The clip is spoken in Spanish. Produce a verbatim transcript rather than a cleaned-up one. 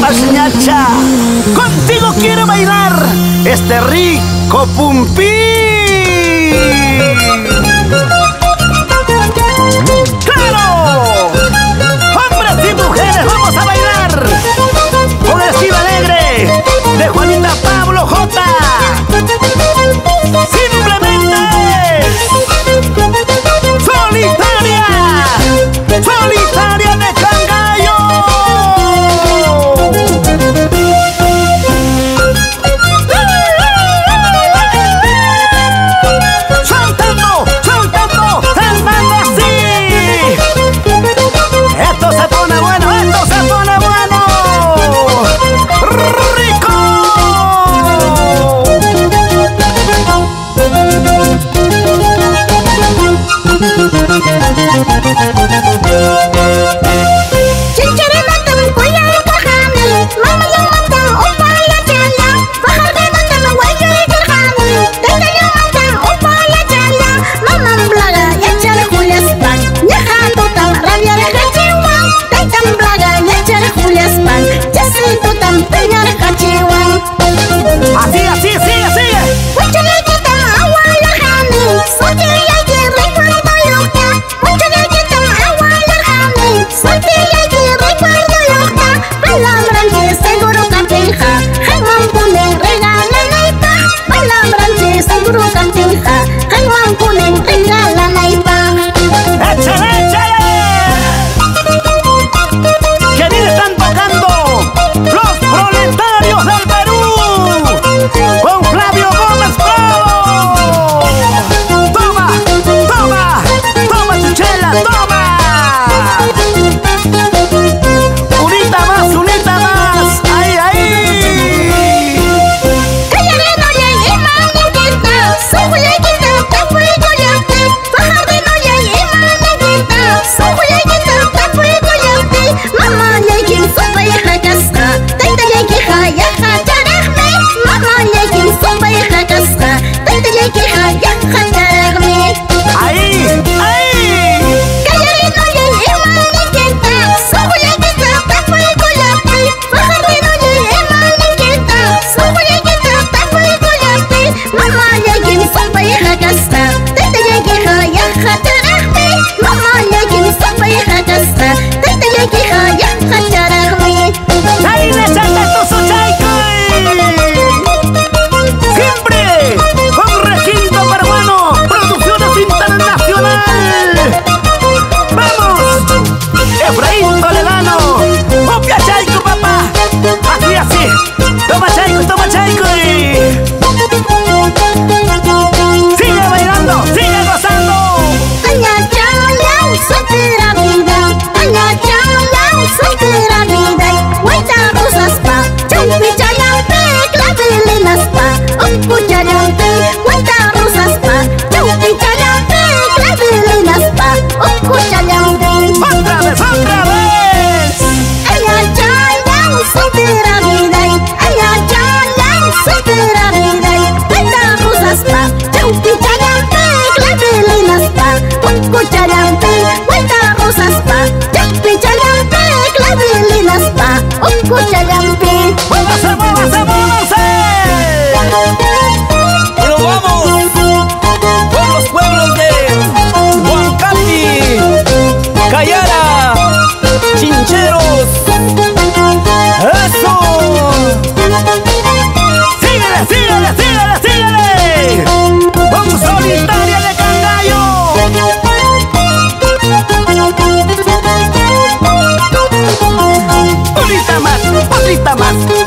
ñacha. Contigo quiero bailar este rico pumpí. ¡Claro! Hombres y mujeres, vamos a bailar con el estilo alegre de Juanita Pablo J. Simplemente solitaria, solitaria de Cangallo. Soltando, soltando el mando así. Esto se pone bueno, esto se pone bueno. ¡Rico! Así, así, sigue, sigue. ¡Échale, échale! ¿Qué bien están tocando los proletarios del Perú? Con Flavio Gómez Bravo. Toma, toma, toma tu chela, toma. Unita más, unita más. Ahí, ahí. Ahí, ahí. Ahí le sale tu sochaico. Siempre con recinto peruano, producciones internacional. Vamos, Efraín Toledano, copia chaico, papá. Así, así. Toma chaico, toma chaico. Sigue bailando, sigue gozando. Otra vez, otra vez. ¡Muévase, muévase, muévase! Y nos vamos con los pueblos de Huancapi, Cayara, Chincheros. ¡Eso! ¡Síguele, síguele, síguele, síguele! ¡Con solitaria de Cangallo! Otrita más, otrita más.